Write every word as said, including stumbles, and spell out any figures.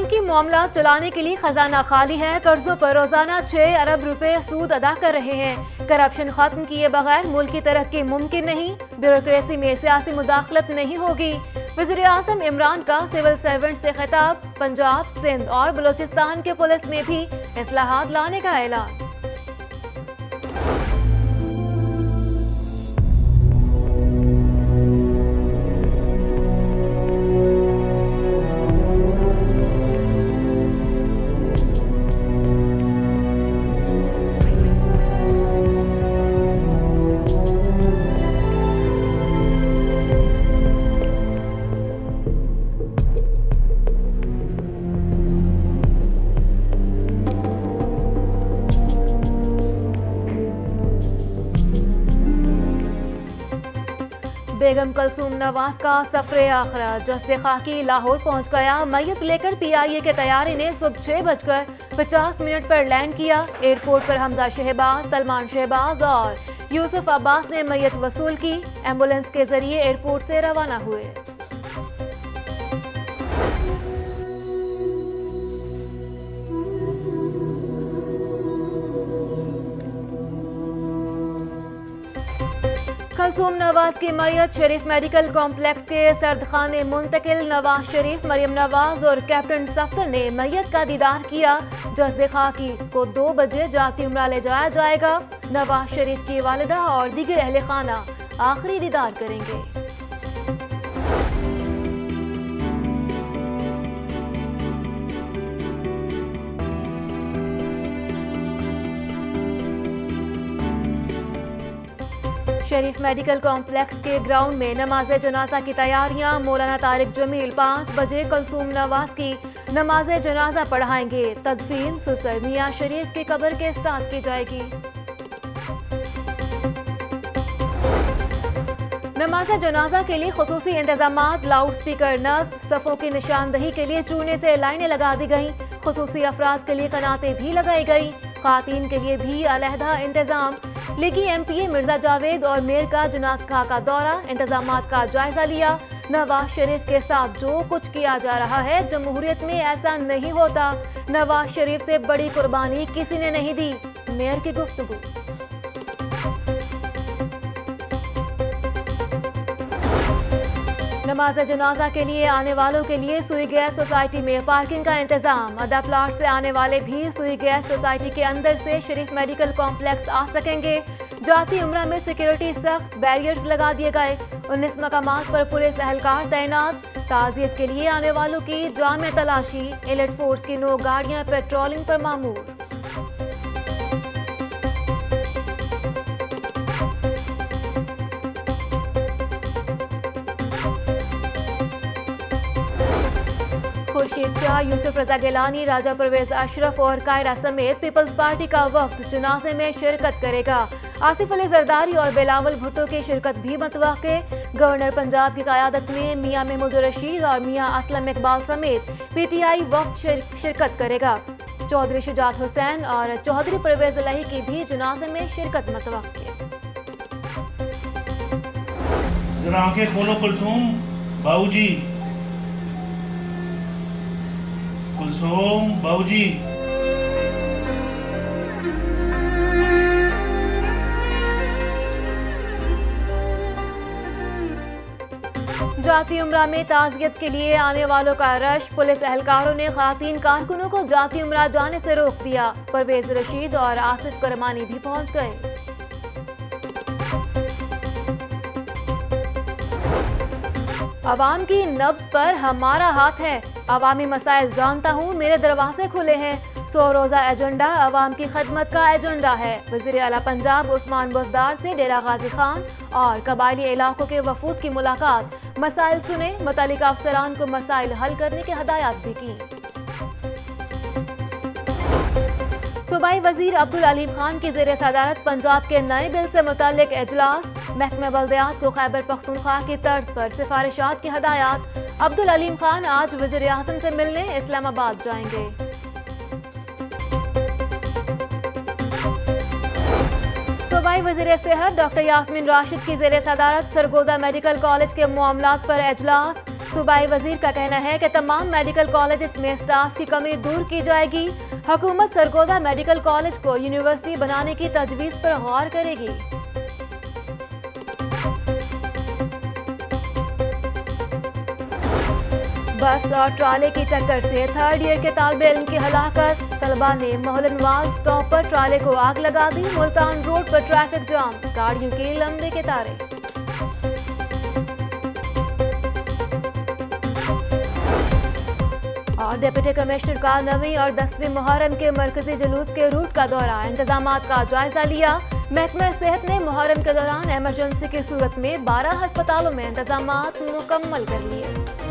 की मामला चलाने के लिए खजाना खाली है। कर्जों पर रोजाना छह अरब रुपए सूद अदा कर रहे हैं। करप्शन खत्म किए बगैर मुल्क की तरक्की मुमकिन नहीं। ब्यूरोक्रेसी में सियासी मुदाखलत नहीं होगी। वज़ीर आज़म इमरान का सिविल सर्वेंट से खिताब। पंजाब, सिंध और बलोचिस्तान के पुलिस में भी इस्लाहात लाने का ऐलान। बेगम कुलसूम नवाज का सफरे आखिरा। जस्ते खाकी लाहौर पहुंच गया। मैयत लेकर पीआईए के तैयारी ने सुबह छह बजकर पचास मिनट पर लैंड किया। एयरपोर्ट पर हमजा शहबाज, सलमान शहबाज और यूसुफ अब्बास ने मैयत वसूल की। एम्बुलेंस के जरिए एयरपोर्ट से रवाना हुए। कुलसूम नवाज की मैयत शरीफ मेडिकल कॉम्प्लेक्स के सर्दखाने मुंतकिल। नवाज शरीफ, मरियम नवाज और कैप्टन सफ्तर ने मैयत का दीदार किया। जस्दे खाकी को दो बजे जाती उम्रा ले जाया जाएगा। नवाज शरीफ की वालिदा और दीगर अहले खाना आखिरी दीदार करेंगे। शरीफ मेडिकल कॉम्प्लेक्स के ग्राउंड में नमाज जनाजा की तैयारियां। मौलाना तारिक जमील पाँच बजे कुलसूम नवाज की नमाज जनाजा पढ़ाएंगे। तदफीन सुसर मियां शरीफ की कब्र के साथ की जाएगी। नमाज जनाजा के लिए खुसूसी इंतजामात। लाउड स्पीकर नस्ब, सफ़ों की निशानदही के लिए चूने से लाइनें लगा दी गईं। खुसूसी अफराद के लिए कनातें भी लगाई गई। खातीन के लिए भी अलहदा इंतजाम। लीगी एमपीए मिर्जा जावेद और मेयर का जनाज़गाह का दौरा। इंतजामात का जायजा लिया। नवाज शरीफ के साथ जो कुछ किया जा रहा है, जमहूरियत में ऐसा नहीं होता। नवाज शरीफ से बड़ी कुर्बानी किसी ने नहीं दी। मेयर की गुफ्तगू। नमाज जनाजा के लिए आने वालों के लिए सुई गैस सोसाइटी में पार्किंग का इंतजाम। अदा प्लाट से आने वाले भी सुई गैस सोसाइटी के अंदर से शरीफ मेडिकल कॉम्प्लेक्स आ सकेंगे। जाती उम्रा में सिक्योरिटी सख्त, बैरियर्स लगा दिए गए। उन्नीस मकामात पर पुलिस एहलकार तैनात। ताजियत के लिए आने वालों की जामे तलाशी। एलिट फोर्स की नौ गाड़ियां पेट्रोलिंग पर मामूर। खुर्शीद शाह, यूसुफ रजा गिलानी, राजा परवेज अशरफ और कायरा समेत पीपल्स पार्टी का वफ्द जनाजे में शिरकत करेगा। आसिफ अली जरदारी और बिलावल भुट्टो की शिरकत भी मतवक्के। गवर्नर पंजाब की क़यादत में मियां महमूद रशीद और मियां असलम इकबाल समेत पीटीआई वफ्द शिर, शिरकत करेगा। चौधरी शुजात हुसैन और चौधरी परवेज लही की भी जनाजे में शिरकत मतवक्के। जरा आंखें खोलो कुलसूम बाबूजी, कुलसूम बाबूजी। जाती उम्रा में ताज़ियत के लिए आने वालों का रश। पुलिस एहलकारों ने खातीन कारकुनों को जाती उम्रा जाने से रोक दिया। परवेज रशीद और आसिफ करमानी भी पहुंच गए। अवाम की नब्ज पर हमारा हाथ है। अवामी मसाइल जानता हूँ, मेरे दरवाजे खुले हैं। सौ रोज़ा एजेंडा अवाम की खदमत का एजेंडा है। वज़ीर आला पंजाब उस्मान-बुज़दार से डेरा गाजी खान और कबायली इलाकों के वफूद की मुलाकात। मसाइल सुने, मुतल्लिका अफसरान को मसाइल हल करने की हदायत भी की। सूबाई वजीर अब्दुल अलीम-खान की ज़ेर सदारत पंजाब के नए बिल से मुतल्लिक इजलास। महकमा बल्दियात को खैबर पख्तूनख्वा की तर्ज पर सिफारिशात की हदायत। अब्दुल अलीम खान आज वज़ीर आज़म से मिलने इस्लामाबाद जाएंगे। सूबाई वज़ीर सेहत डॉक्टर यास्मीन राशिद की ज़ेर सदारत सरगोदा मेडिकल कॉलेज के मामलात पर इजलास। सूबाई वजीर का कहना है कि तमाम मेडिकल कॉलेज में स्टाफ की कमी दूर की जाएगी। हुकूमत सरगोदा मेडिकल कॉलेज को यूनिवर्सिटी बनाने की तजवीज़ पर गौर करेगी। बस और ट्राले की टक्कर से थर्ड ईयर के तालिब इल्म की हलाकत। तलबा ने मोहल्ला नवाज स्टॉप पर ट्राले को आग लगा दी। मुल्तान रोड पर ट्रैफिक जाम, गाड़ियों के लंबे कतारे। और डिप्टी कमिश्नर का नवीं और दसवीं मुहर्रम के मरकजी जुलूस के रूट का दौरा, इंतजामात का जायजा लिया। महकमा सेहत ने मुहर्रम के दौरान इमरजेंसी की सूरत में बारह अस्पतालों में इंतजामात मुकम्मल कर लिए।